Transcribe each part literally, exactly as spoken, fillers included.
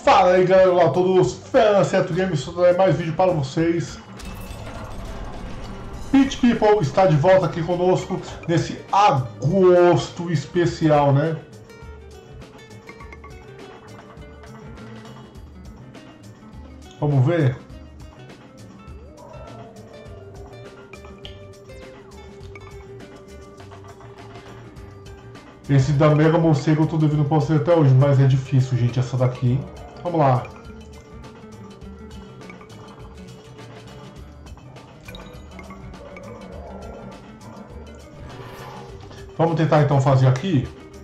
Fala aí galera, olá a todos, Fernando Games, estou trazendo mais vídeo para vocês. Peach People está de volta aqui conosco nesse agosto especial, né? Vamos ver? Esse da Mega Morcego eu tô devendo pra você até hoje, mas é difícil, gente, essa daqui. Vamos lá. Vamos tentar então fazer aqui.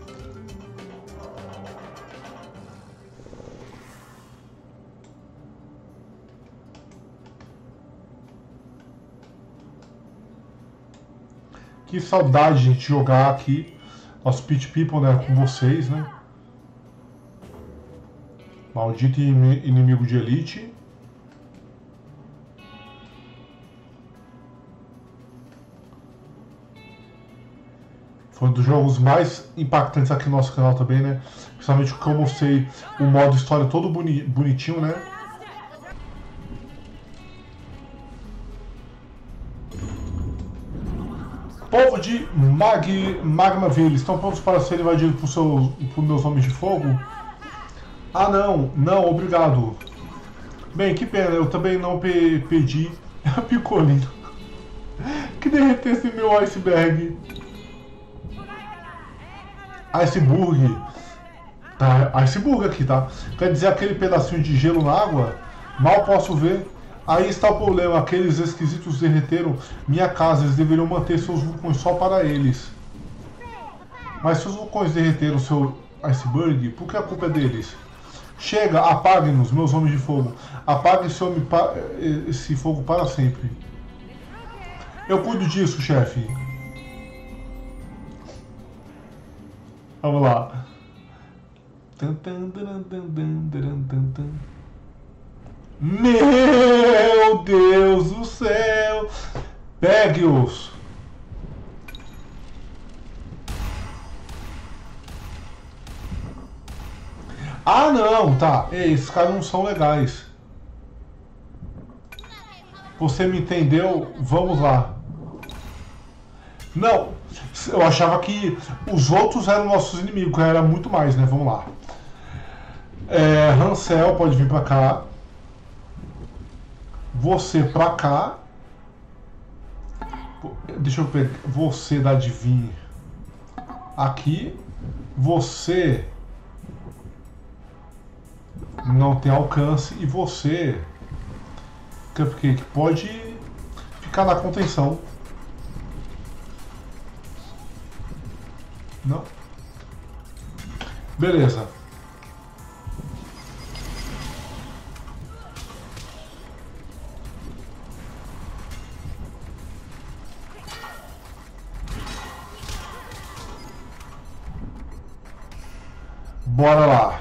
Que saudade, gente, de jogar aqui. Nosso Peach People, né, com vocês, né? Maldito inimigo de elite. Foi um dos jogos mais impactantes aqui no nosso canal também, né? Principalmente porque eu mostrei o modo história todo boni bonitinho, né? Povo de Mag Magmaville, estão prontos para ser invadidos por, seus, por meus homens de fogo? Ah não, não, obrigado. Bem, que pena, eu também não pe pedi a Picolino que derretesse meu iceberg. Iceberg. Tá, iceberg aqui, tá? Quer dizer aquele pedacinho de gelo na água? Mal posso ver. Aí está o problema, aqueles esquisitos derreteram minha casa, eles deveriam manter seus vulcões só para eles. Mas se os vulcões derreteram seu iceberg, por que a culpa é deles? Chega, apaguem-nos, meus homens de fogo. Apaguem esse, homem pa esse fogo para sempre. Eu cuido disso, chefe. Vamos lá. Meu Deus do céu! Pegue-os! Ah não, tá. Ei, esses caras não são legais. Você me entendeu? Vamos lá. Não, eu achava que os outros eram nossos inimigos, era muito mais, né? Vamos lá. É, Hansel pode vir pra cá. Você pra cá. Deixa eu pegar. Você dá de vir aqui. Você não tem alcance. E você, Cupcake, pode ficar na contenção. Não? Beleza. Bora lá.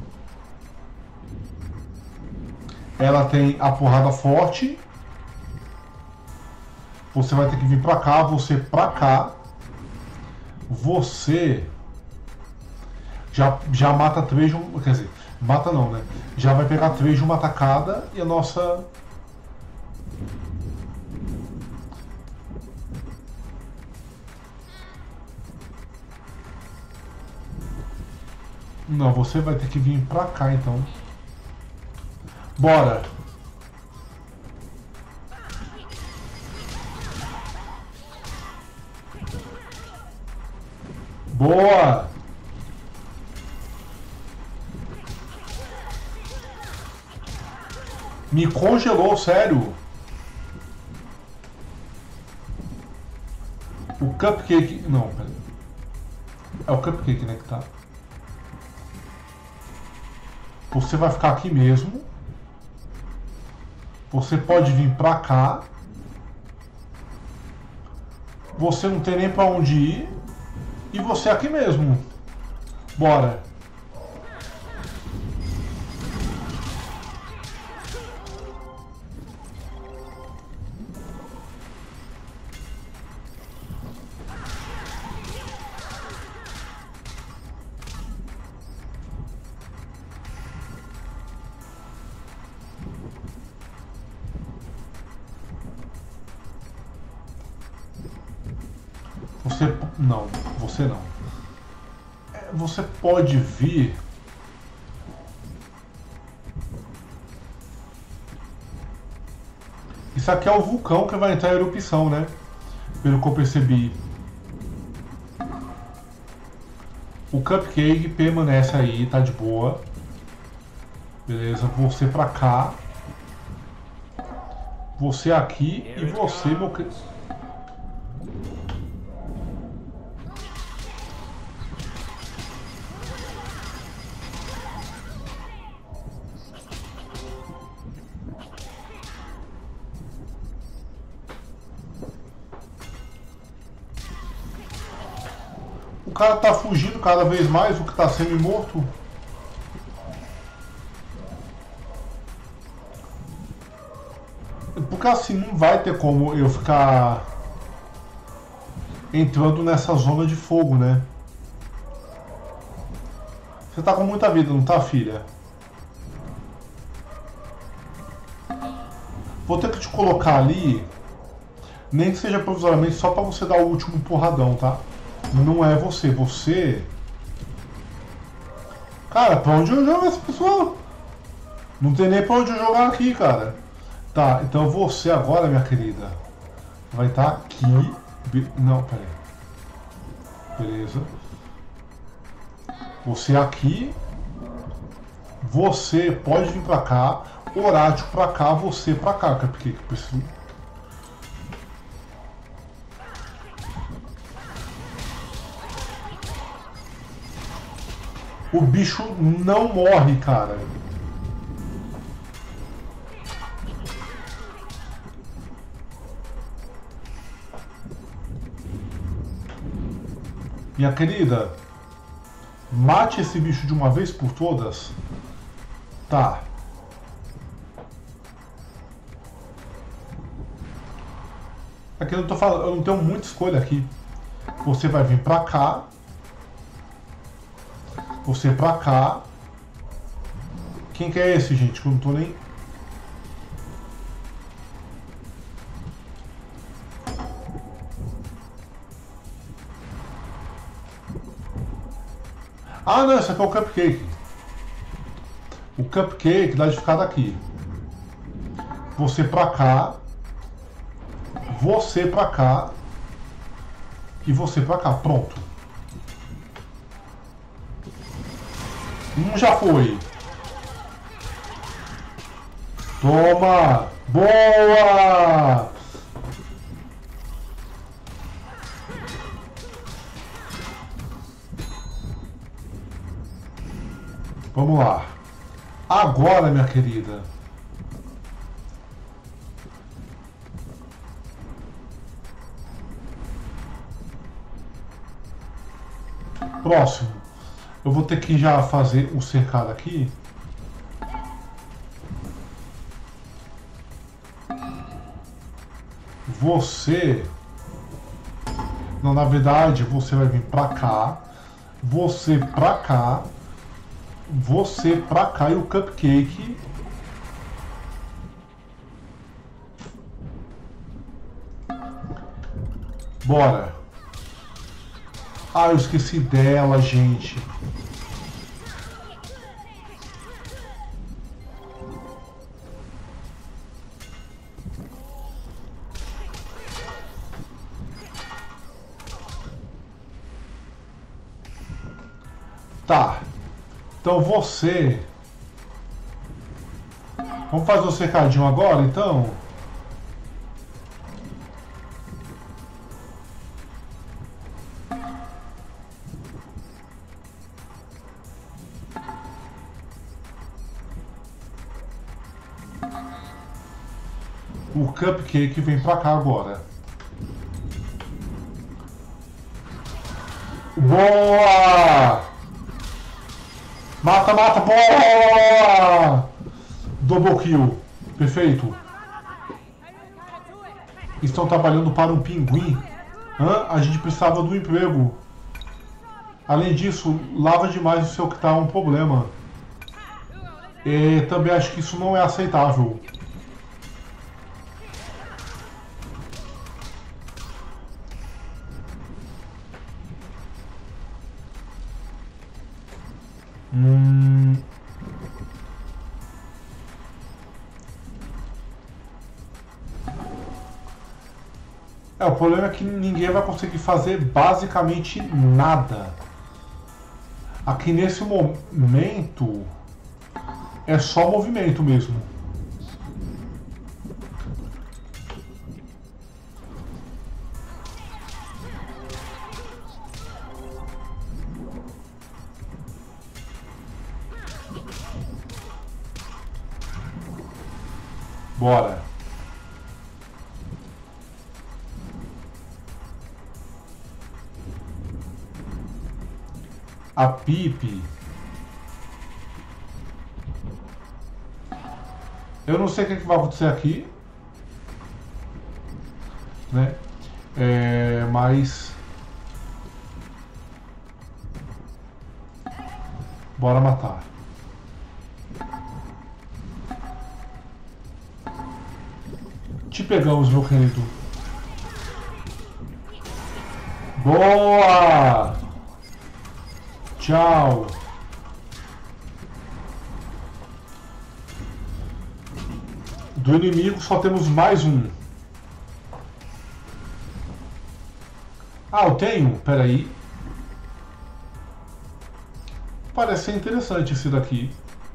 Ela tem a porrada forte. Você vai ter que vir pra cá, você pra cá. Você já, já mata três de uma... Quer dizer, mata não, né? Já vai pegar três de uma tacada e a nossa... Não, você vai ter que vir pra cá, então. Bora! Boa! Me congelou, sério? O Cupcake... Não, peraí. É o Cupcake, né, que tá... Você vai ficar aqui mesmo. Você pode vir pra cá. Você não tem nem pra onde ir. E você aqui mesmo. Bora. Você... Não, você não. Você pode vir... Isso aqui é o vulcão que vai entrar em erupção, né? Pelo que eu percebi. O Cupcake permanece aí, tá de boa. Beleza, você pra cá. Você aqui e você, meu querido. O cara tá fugindo cada vez mais, o que tá semi-morto. Porque assim, não vai ter como eu ficar entrando nessa zona de fogo, né? Você tá com muita vida, não tá, filha? Vou ter que te colocar ali, nem que seja provisoriamente, só pra você dar o último porradão, tá? Não é você, você... Cara, pra onde eu jogo esse pessoal? Não tem nem pra onde eu jogar aqui, cara. Tá, então você agora, minha querida, vai estar aqui... Não, peraí. Beleza. Você aqui. Você pode vir pra cá. Horário pra cá, você pra cá, Cupcake. Preciso... O bicho não morre, cara. Minha querida, mate esse bicho de uma vez por todas. Tá. Aqui eu não tô falando, eu não tenho muita escolha aqui. Você vai vir pra cá. Você pra cá. Quem que é esse, gente? Que eu não tô nem... Ah, não, esse aqui é o Cupcake. O Cupcake dá de ficar daqui. Você pra cá. Você pra cá. E você pra cá. Pronto. Um já foi. Toma! Boa! Vamos lá. Agora, minha querida. Próximo. Eu vou ter que já fazer o cercado aqui. Você... Não, na verdade, você vai vir pra cá. Você pra cá. Você pra cá e o Cupcake. Bora. Ah, eu esqueci dela, gente. Tá. Então você... Vamos fazer o cercadinho agora, então? O Cupcake vem pra cá agora. Boa! Mata, mata, boa! Double kill. Perfeito. Estão trabalhando para um pinguim. Hã? A gente precisava do emprego. Além disso, lava demais o seu que tá um problema. E também acho que isso não é aceitável. Hum... É, o problema é que ninguém vai conseguir fazer basicamente nada. Aqui nesse momento é só movimento mesmo. Bora. A Pipe. Eu não sei o que, é que vai acontecer aqui, né? É, mas bora matar. Te pegamos, meu querido. Boa! Tchau. Do inimigo só temos mais um. Ah, eu tenho? Peraí. Parece ser interessante esse daqui.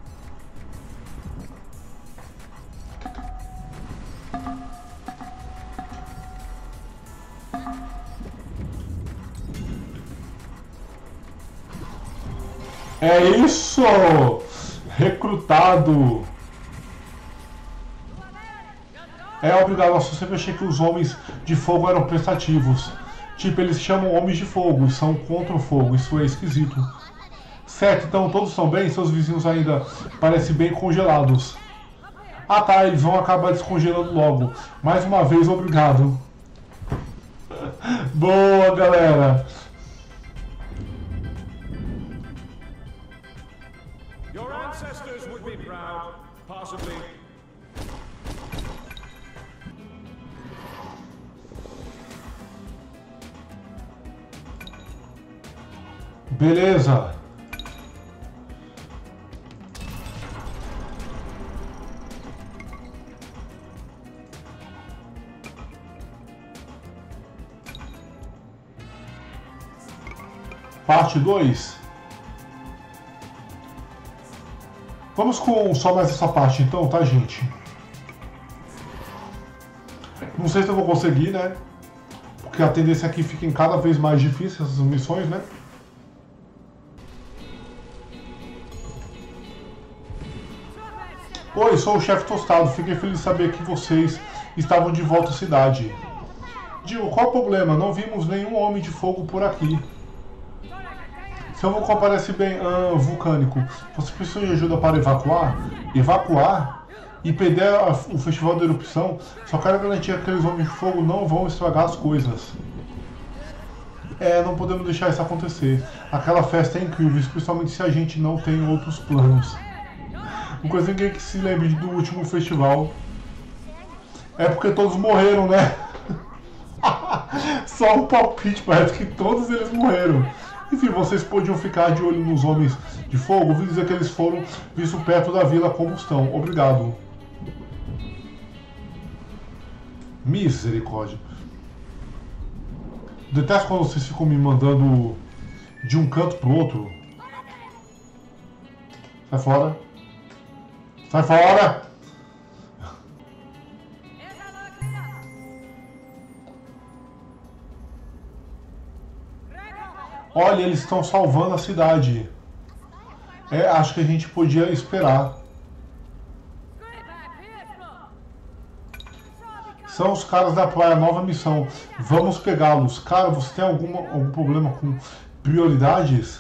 É isso! Recrutado! É, obrigado, eu sempre achei que os homens de fogo eram prestativos. Tipo, eles chamam homens de fogo e são contra o fogo, isso é esquisito. Certo, então todos estão bem? Seus vizinhos ainda parecem bem congelados. Ah tá, eles vão acabar descongelando logo. Mais uma vez, obrigado. Boa, galera! Your ancestors would be proud, possibly. Beleza. Parte dois. Vamos com só mais essa parte então, tá, gente? Não sei se eu vou conseguir, né? Porque a tendência aqui fica cada vez mais difícil essas missões, né? Oi, sou o chefe Tostado. Fiquei feliz de saber que vocês estavam de volta à cidade. Digo, qual o problema? Não vimos nenhum homem de fogo por aqui. Seu vulcão parece bem ah, vulcânico. Você precisa de ajuda para evacuar? Evacuar? E perder a, o festival da erupção? Só quero garantir que aqueles homens de fogo não vão estragar as coisas. É, não podemos deixar isso acontecer. Aquela festa é incrível, especialmente se a gente não tem outros planos. Não conheço ninguém que se lembre do último festival. É porque todos morreram, né? Só um palpite, parece que todos eles morreram. Enfim, vocês podiam ficar de olho nos homens de fogo. Ouvi dizer que eles foram vistos perto da Vila Combustão. Obrigado. Misericórdia. Detesto quando vocês ficam me mandando de um canto pro outro. Sai fora. Sai fora! Olha, eles estão salvando a cidade. É, acho que a gente podia esperar. São os caras da praia, nova missão. Vamos pegá-los. Cara, você tem alguma, algum problema com prioridades?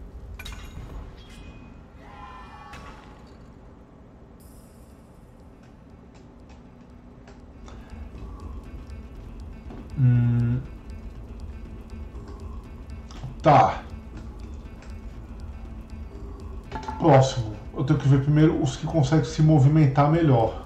Hum... Tá. Próximo. Eu tenho que ver primeiro os que conseguem se movimentar melhor.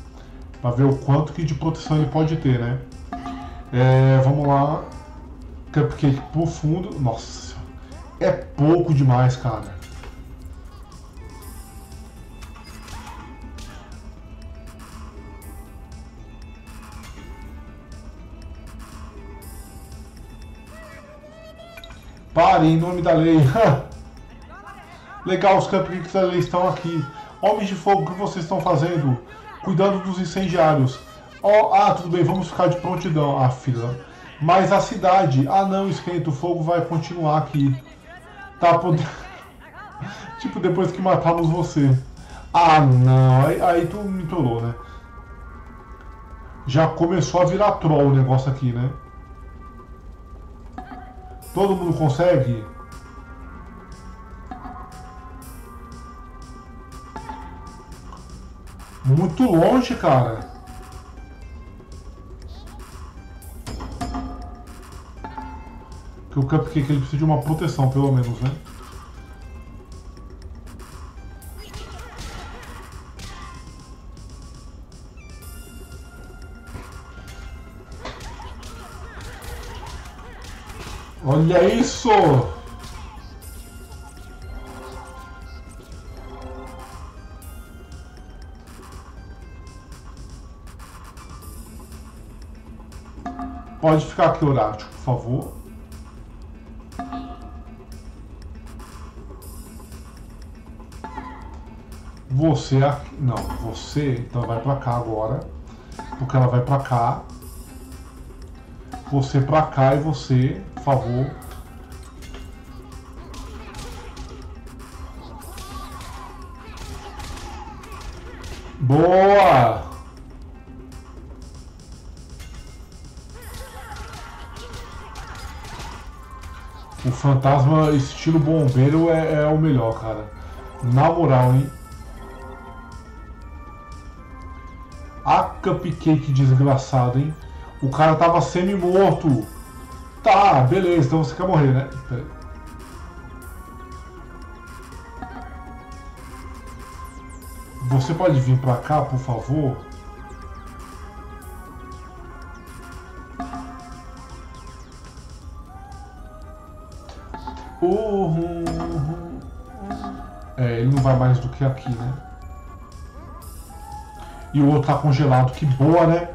Pra ver o quanto que de proteção ele pode ter, né? É, vamos lá. Cupcake pro fundo. Nossa, é pouco demais, cara. Pare, em nome da lei. Legal, os cupcakes da lei estão aqui. Homens de fogo, o que vocês estão fazendo? Cuidando dos incendiários. Oh, ah, tudo bem, vamos ficar de prontidão. Ah, filha. Mas a cidade... Ah, não, esquenta, o fogo vai continuar aqui. Tá podendo... Tipo, depois que matamos você. Ah, não. Aí, aí tu me trollou, né? Já começou a virar troll o negócio aqui, né? Todo mundo consegue? Muito longe, cara. Que o Cupcake ele precisa de uma proteção, pelo menos, né? Olha isso! Pode ficar aqui, Horácio, por favor. Você aqui. Não, você então vai pra cá agora. Porque ela vai pra cá. Você pra cá e você, por favor. Boa! O fantasma estilo bombeiro é, é o melhor, cara. Na moral, hein? A Cupcake desgraçado, hein? O cara tava semi-morto. Tá, beleza, então você quer morrer, né? Pera aí. Você pode vir pra cá, por favor? Uhum. É, ele não vai mais do que aqui, né? E o outro tá congelado, que boa, né?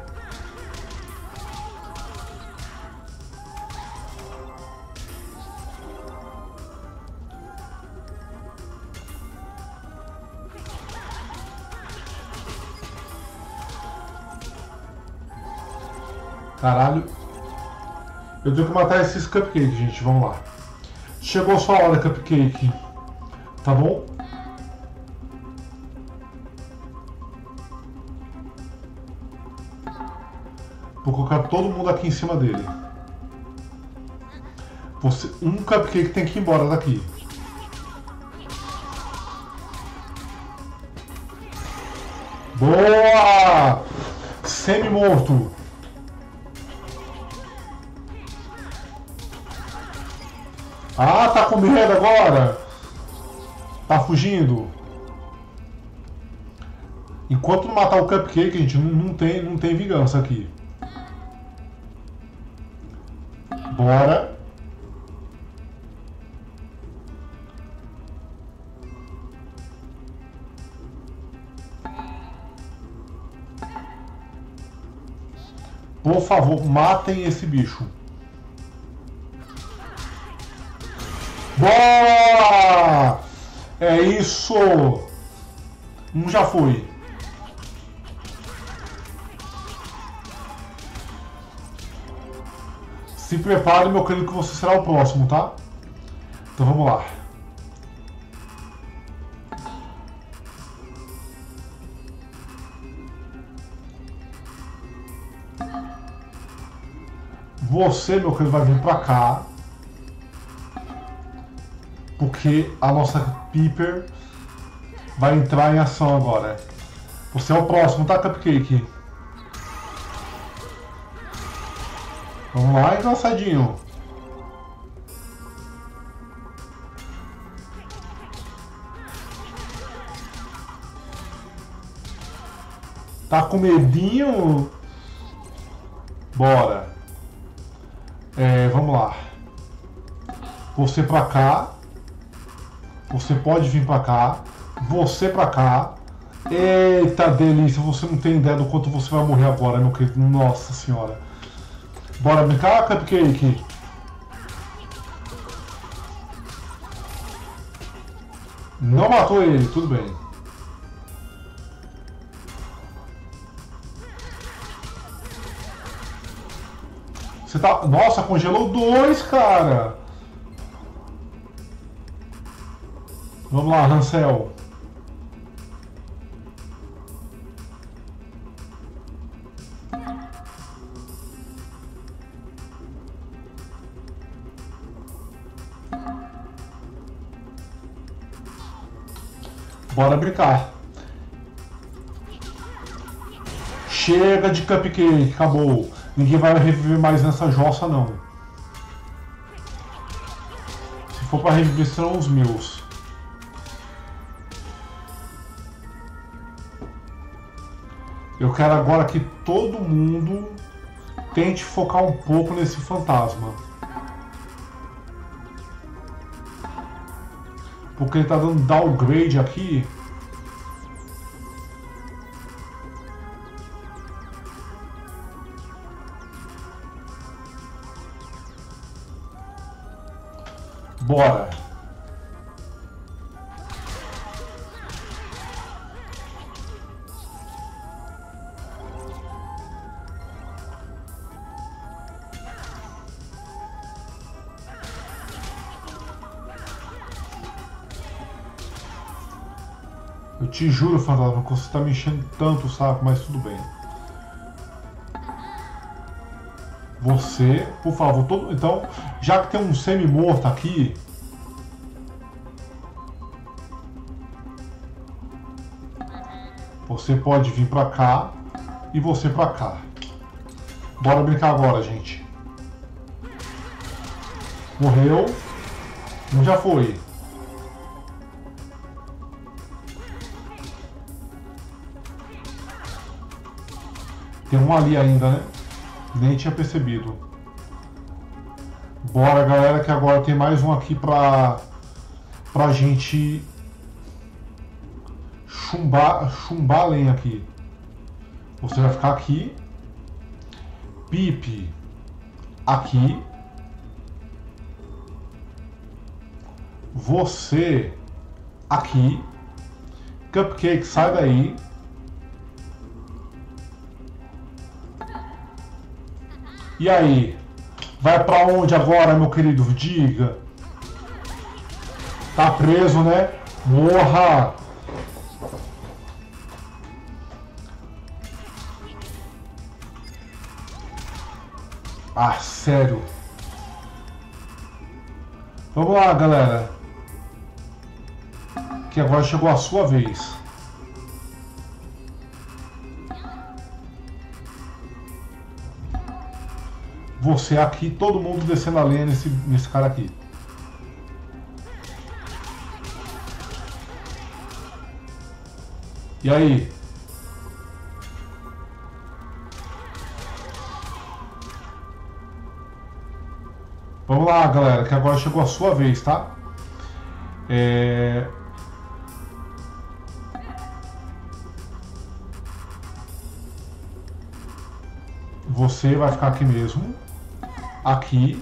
Caralho. Eu tenho que matar esses cupcakes, gente. Vamos lá. Chegou sua hora, Cupcake. Tá bom? Vou colocar todo mundo aqui em cima dele. Você, um Cupcake tem que ir embora daqui. Boa! Semi-morto. Ah, tá com medo agora? Tá fugindo? Enquanto não matar o Cupcake, gente, não, não, tem, não tem vingança aqui. Bora. Por favor, matem esse bicho. Boa! É isso! Um já foi. Se prepare, meu querido, que você será o próximo, tá? Então vamos lá. Você, meu querido, vai vir pra cá. Porque a nossa Piper vai entrar em ação agora. Você é o próximo, tá, Cupcake? Vamos lá, engraçadinho. Tá com medinho? Bora. É, vamos lá. Você pra cá. Você pode vir pra cá. Você pra cá. Eita delícia, você não tem ideia do quanto você vai morrer agora, meu querido. Nossa senhora. Bora brincar, Cupcake? Não matou ele, tudo bem. Você tá... Nossa, congelou dois, cara. Vamos lá, Hansel. Bora brincar. Chega de Cupcake, acabou. Ninguém vai reviver mais nessa jossa, não. Se for pra reviver, serão os meus. Eu quero agora que todo mundo tente focar um pouco nesse fantasma. Porque ele tá dando downgrade aqui. Bora. Eu te juro, fantasma, que você tá me enchendo tanto o saco, mas tudo bem. Você, por favor, todo... Então, já que tem um semi-morto aqui... Você pode vir pra cá e você pra cá. Bora brincar agora, gente. Morreu. Um já foi. Tem um ali ainda, né? Nem tinha percebido. Bora, galera, que agora tem mais um aqui pra, pra gente chumbar, chumbar a lenha aqui. Você vai ficar aqui. Pipe aqui. Você aqui. Cupcake, sai daí. E aí? Vai pra onde agora, meu querido? Diga. Tá preso, né? Morra! Ah, sério. Vamos lá, galera. Que agora chegou a sua vez. Você aqui, todo mundo descendo a lenha nesse, nesse cara aqui. E aí? Vamos lá, galera, que agora chegou a sua vez, tá? É... Você vai ficar aqui mesmo. Aqui.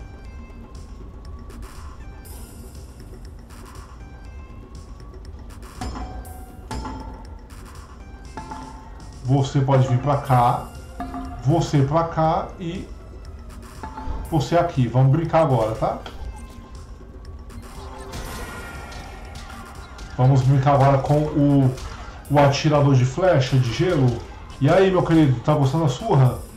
Você pode vir pra cá. Você pra cá e você aqui. Vamos brincar agora, tá? Vamos brincar agora com o, o atirador de flecha de gelo. E aí, meu querido, tá gostando da surra?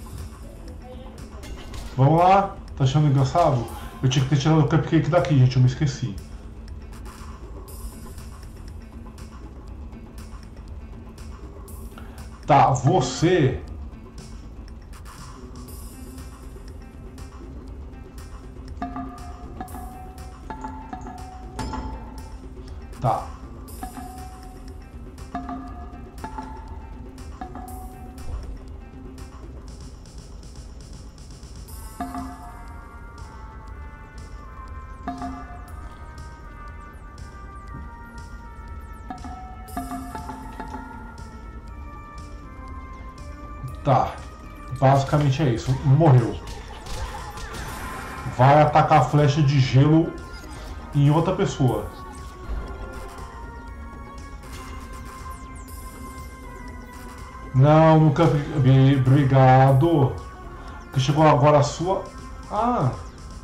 Vamos lá? Tá achando engraçado? Eu tinha que ter tirado o Cupcake daqui, gente, eu me esqueci. Tá, você... Tá. Tá. Basicamente é isso. Morreu. Vai atacar a flecha de gelo em outra pessoa. Não, nunca vi. Obrigado. Que chegou agora a sua. Ah.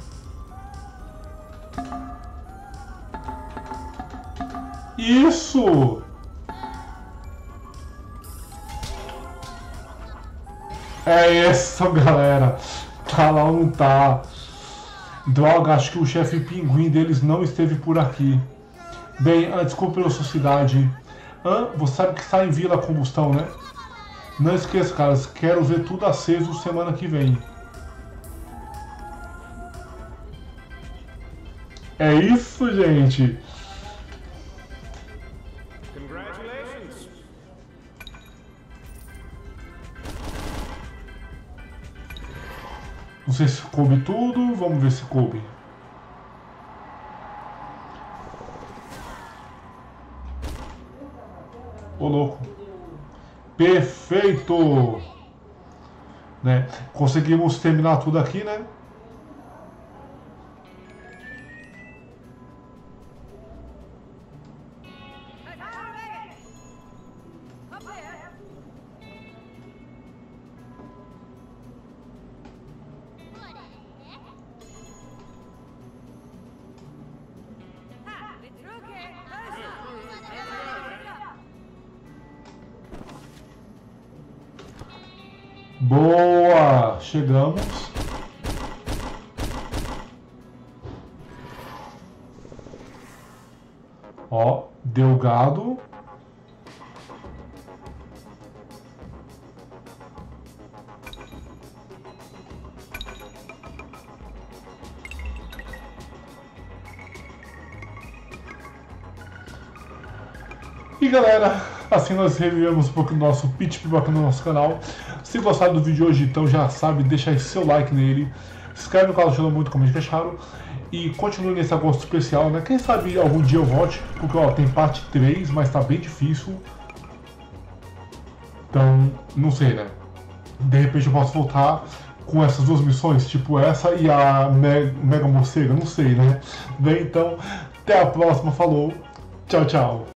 Isso. É isso, galera. Tá lá ou não tá? Droga, acho que o chefe pinguim deles não esteve por aqui. Bem, ah, desculpa pela sociedade. Ah, você sabe que está em Vila Combustão, né? Não esqueça, caras, quero ver tudo aceso semana que vem. É isso, gente. Congratulations. Não sei se coube tudo, vamos ver se coube. Ô louco. Perfeito! Né? Conseguimos terminar tudo aqui, né? Boa! Chegamos. Ó, deu gado. E galera, assim nós revivemos um pouco do nosso Pit Pipoca no nosso canal. Se gostaram do vídeo de hoje, então já sabe, deixa aí seu like nele. Se inscreve no canal, ajuda muito, comente que acharam. E continue nesse agosto especial, né? Quem sabe algum dia eu volte, porque ó, tem parte três, mas tá bem difícil. Então, não sei, né? De repente eu posso voltar com essas duas missões, tipo essa e a Me Mega Morcega, não sei, né? Bem, então, até a próxima, falou, tchau, tchau.